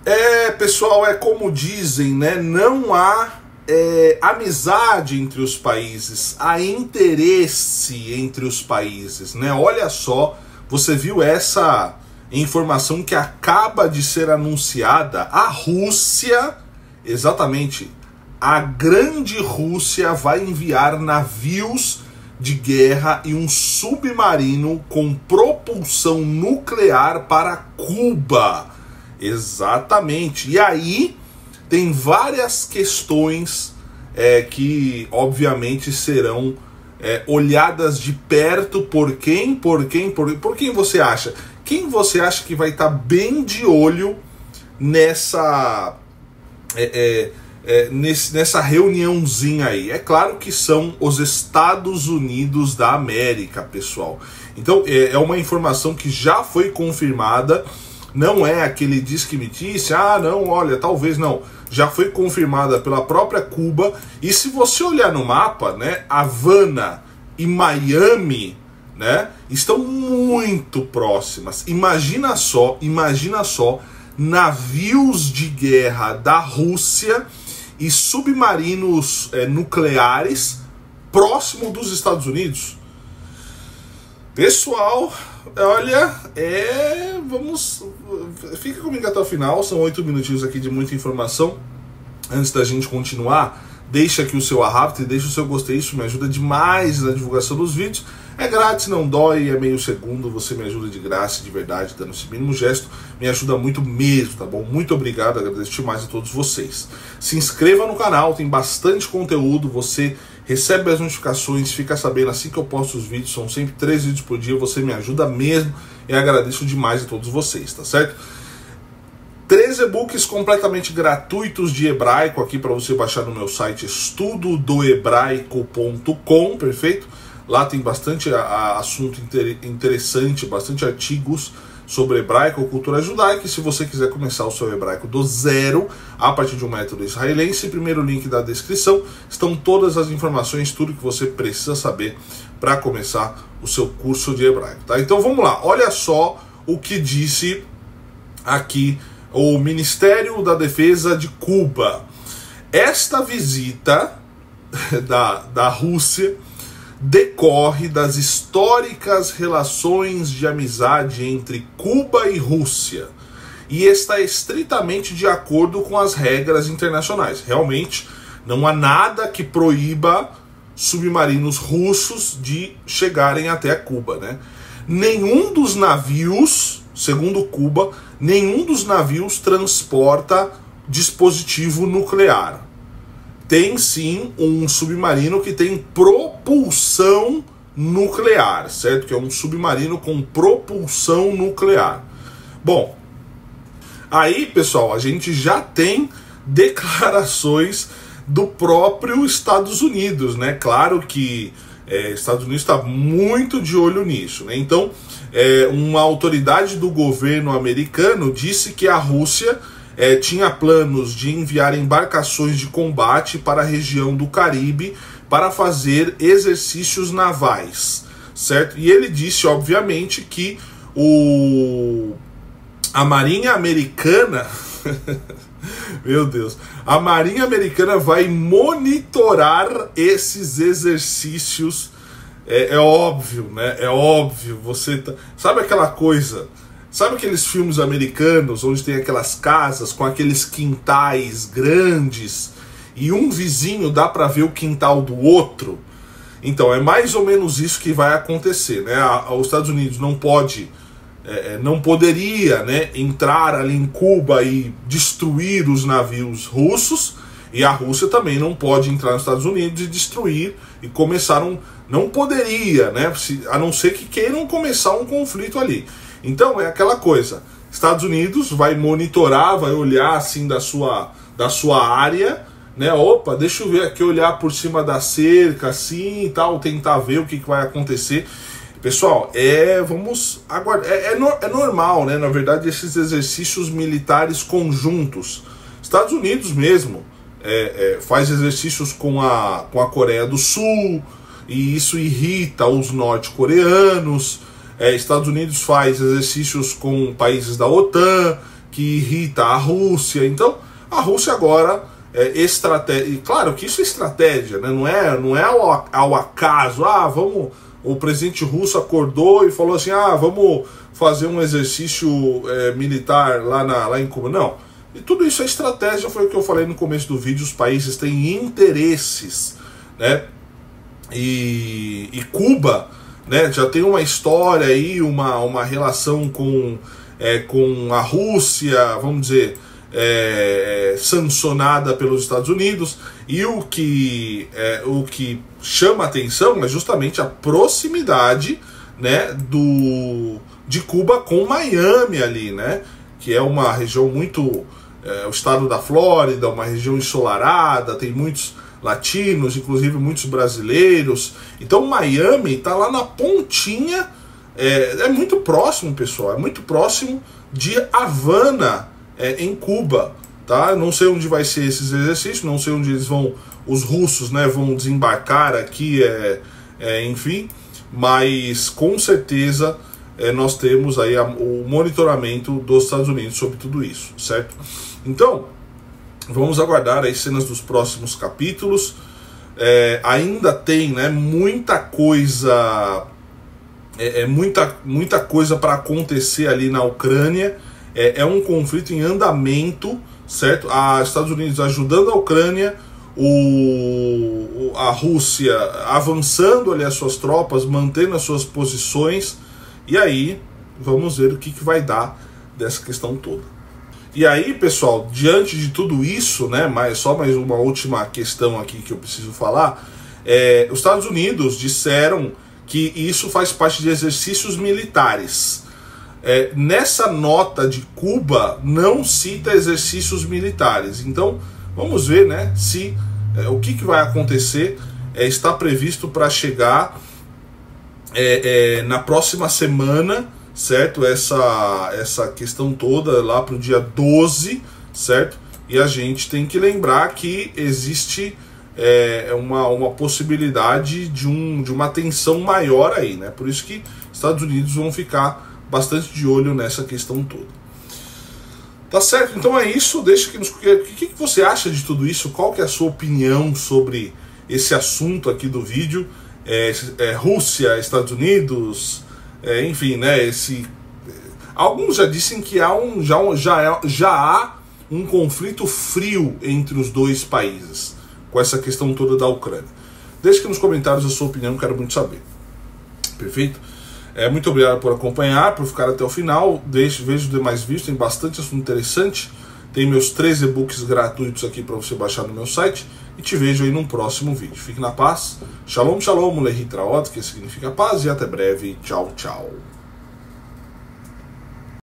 Pessoal, é como dizem, né? Não há amizade entre os países, há interesse entre os países, né? Olha só, você viu essa informação que acaba de ser anunciada? A Rússia, exatamente, a grande Rússia vai enviar navios de guerra e um submarino com propulsão nuclear para Cuba. Exatamente. E aí tem várias questões que obviamente serão olhadas de perto por quem você acha? Quem você acha que vai estar bem de olho nessa nessa reuniãozinha aí? É claro que são os Estados Unidos da América, pessoal. Então é uma informação que já foi confirmada. Não é aquele diz que me disse, não, olha, talvez não. Já foi confirmada pela própria Cuba. E se você olhar no mapa, né, Havana e Miami, né, estão muito próximas. Imagina só, navios de guerra da Rússia e submarinos nucleares próximo dos Estados Unidos. Pessoal, olha, fica comigo até o final, são 8 minutinhos aqui de muita informação. Antes da gente continuar, deixa aqui o seu arrasto e deixa o seu gostei, isso me ajuda demais na divulgação dos vídeos. É grátis, não dói, é meio segundo, você me ajuda de graça, de verdade, dando esse mínimo gesto, me ajuda muito mesmo, tá bom? Muito obrigado, agradeço demais a todos vocês. Se inscreva no canal, tem bastante conteúdo, você recebe as notificações, fica sabendo assim que eu posto os vídeos, são sempre 3 vídeos por dia, você me ajuda mesmo e agradeço demais a todos vocês, tá certo? 3 e-books completamente gratuitos de hebraico aqui para você baixar no meu site estudodohebraico.com, perfeito? Lá tem bastante assunto interessante, bastante artigos sobre hebraico ou cultura judaica. E se você quiser começar o seu hebraico do zero, a partir de um método israelense, primeiro link da descrição, estão todas as informações, tudo que você precisa saber para começar o seu curso de hebraico, tá? Então vamos lá, olha só o que disse aqui o Ministério da Defesa de Cuba. Esta visita da Rússia decorre das históricas relações de amizade entre Cuba e Rússia e está estritamente de acordo com as regras internacionais. Realmente não há nada que proíba submarinos russos de chegarem até Cuba, né? Nenhum dos navios, segundo Cuba, nenhum dos navios transporta dispositivo nuclear. Tem sim um submarino que tem propulsão nuclear, certo? Que é um submarino com propulsão nuclear. Bom, aí, pessoal, a gente já tem declarações do próprio Estados Unidos, né? Claro que Estados Unidos está muito de olho nisso, né? Então, uma autoridade do governo americano disse que a Rússia tinha planos de enviar embarcações de combate para a região do Caribe para fazer exercícios navais, certo? E ele disse, obviamente, que a Marinha Americana meu Deus, a Marinha Americana vai monitorar esses exercícios. É óbvio, né? É óbvio, sabe aquela coisa... Sabe aqueles filmes americanos onde tem aquelas casas com aqueles quintais grandes e um vizinho dá para ver o quintal do outro? Então é mais ou menos isso que vai acontecer, né? Os Estados Unidos não poderia, né, entrar ali em Cuba e destruir os navios russos, e a Rússia também não pode entrar nos Estados Unidos e destruir e não poderia, né? A não ser que queiram começar um conflito ali. Então é aquela coisa, Estados Unidos vai monitorar, vai olhar assim da sua área, né? Opa, deixa eu ver aqui, olhar por cima da cerca assim e tal, tentar ver o que vai acontecer. Pessoal, vamos aguardar, é normal, né? Na verdade, esses exercícios militares conjuntos, Estados Unidos mesmo faz exercícios com a Coreia do Sul, e isso irrita os norte-coreanos. Estados Unidos faz exercícios com países da OTAN, que irrita a Rússia. Então, a Rússia agora estratégia. E claro que isso é estratégia, né? Não é ao acaso. O presidente russo acordou e falou assim: vamos fazer um exercício militar lá em Cuba. Não. E tudo isso é estratégia, foi o que eu falei no começo do vídeo. Os países têm interesses, né? E Cuba, né, já tem uma história aí, uma relação com a Rússia, vamos dizer, sancionada pelos Estados Unidos, e o que chama atenção é justamente a proximidade, né, de Cuba com Miami ali, né, que é uma região muito, o estado da Flórida, uma região ensolarada, tem muitos latinos, inclusive muitos brasileiros. Então Miami está lá na pontinha, é muito próximo, pessoal, é muito próximo de Havana, em Cuba, tá? Não sei onde vai ser esses exercícios, não sei onde os russos, né, vão desembarcar aqui, enfim, mas com certeza nós temos aí o monitoramento dos Estados Unidos sobre tudo isso, certo? Então, vamos aguardar as cenas dos próximos capítulos. Ainda tem, né, muita coisa, muita coisa para acontecer ali na Ucrânia. É um conflito em andamento, certo? Os Estados Unidos ajudando a Ucrânia, a Rússia avançando ali as suas tropas, mantendo as suas posições, e aí vamos ver o que vai dar dessa questão toda. E aí, pessoal, diante de tudo isso, né, só mais uma última questão aqui que eu preciso falar, os Estados Unidos disseram que isso faz parte de exercícios militares. Nessa nota de Cuba não cita exercícios militares. Então vamos ver, né, se o que vai acontecer. Está previsto para chegar na próxima semana, certo? Essa questão toda lá para o dia 12, certo? E a gente tem que lembrar que existe uma possibilidade de uma tensão maior aí, né? Por isso que Estados Unidos vão ficar bastante de olho nessa questão toda. Tá certo? Então é isso. Deixa aqui o que você acha de tudo isso? Qual que é a sua opinião sobre esse assunto aqui do vídeo? Rússia, Estados Unidos, enfim, né? Alguns já dizem que já há um conflito frio entre os dois países com essa questão toda da Ucrânia. Deixa aqui nos comentários a sua opinião, quero muito saber. Perfeito? Muito obrigado por acompanhar, por ficar até o final. Veja os demais vídeos, tem bastante assunto interessante. Tem meus 3 e-books gratuitos aqui para você baixar no meu site. E te vejo aí num próximo vídeo. Fique na paz. Shalom, shalom, Lehitraot, que significa paz. E até breve. Tchau, tchau.